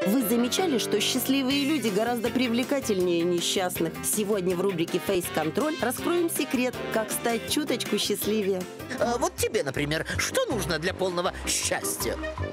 Вы замечали, что счастливые люди гораздо привлекательнее несчастных? Сегодня в рубрике «Фейс-контроль» раскроем секрет, как стать чуточку счастливее. Вот тебе, например, что нужно для полного счастья?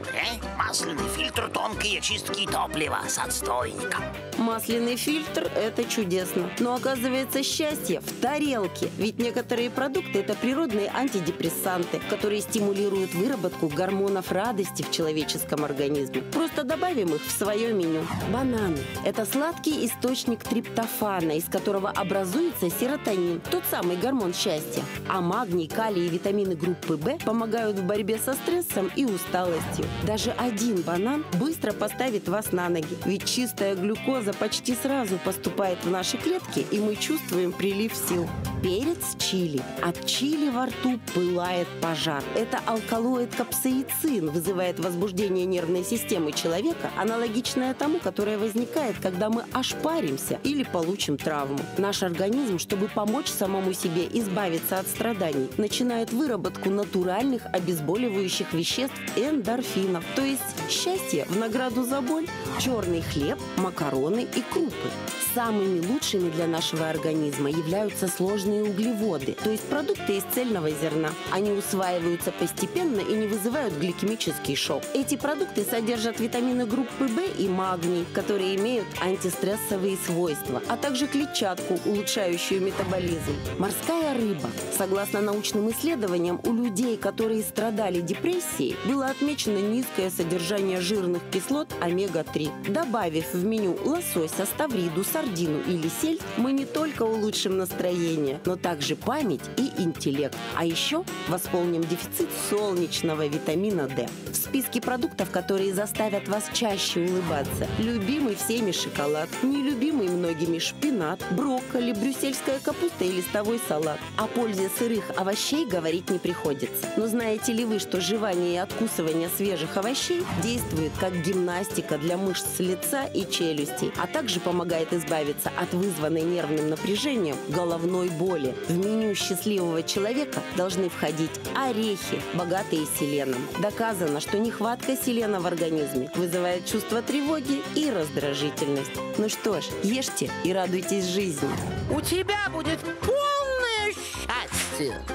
Масляный фильтр тонкой очистки топлива с отстойником. Масляный фильтр – это чудесно. Но оказывается, счастье в тарелке. Ведь некоторые продукты – это природные антидепрессанты, которые стимулируют выработку гормонов радости в человеческом организме. Просто добавим их в свое меню. Бананы – это сладкий источник триптофана, из которого образуется серотонин, тот самый гормон счастья. А магний, калий и витамины группы В помогают в борьбе со стрессом и усталостью. Даже один банан быстро поставит вас на ноги, ведь чистая глюкоза почти сразу поступает в наши клетки, и мы чувствуем прилив сил. Перец чили. От чили во рту пылает пожар. Это алкалоид капсаицин вызывает возбуждение нервной системы человека, аналогичное тому, которое возникает, когда мы ошпаримся или получим травму. Наш организм, чтобы помочь самому себе избавиться от страданий, начинает выработку натуральных обезболивающих веществ эндорфинов. То есть счастье в награду за боль. Черный хлеб, макароны и крупы. Самыми лучшими для нашего организма являются сложные углеводы, то есть продукты из цельного зерна. Они усваиваются постепенно и не вызывают гликемический шок. Эти продукты содержат витамины группы В и магний, которые имеют антистрессовые свойства, а также клетчатку, улучшающую метаболизм. Морская рыба. Согласно научным исследованиям, у людей, которые страдали депрессией, было отмечено низкое содержание жирных кислот омега-3. Добавив в меню лосося, ставриду, сардину или сельдь, мы не только улучшим настроение, но также память и интеллект. А еще восполним дефицит солнечного витамина D. В списке продуктов, которые заставят вас чаще улыбаться, любимый всеми шоколад, нелюбимый многими шпинат, брокколи, брюссельская капуста и листовой салат. О пользе сырых овощей говорить не приходится. Но знаете ли вы, что жевание и откусывание свежих овощей действует как гимнастика для мышц лица и челюстей, а также помогает избавиться от вызванной нервным напряжением головной боли. В меню счастливого человека должны входить орехи, богатые селеном. Доказано, что нехватка селена в организме вызывает чувство тревоги и раздражительность. Ну что ж, ешьте и радуйтесь жизни. У тебя будет полное счастье.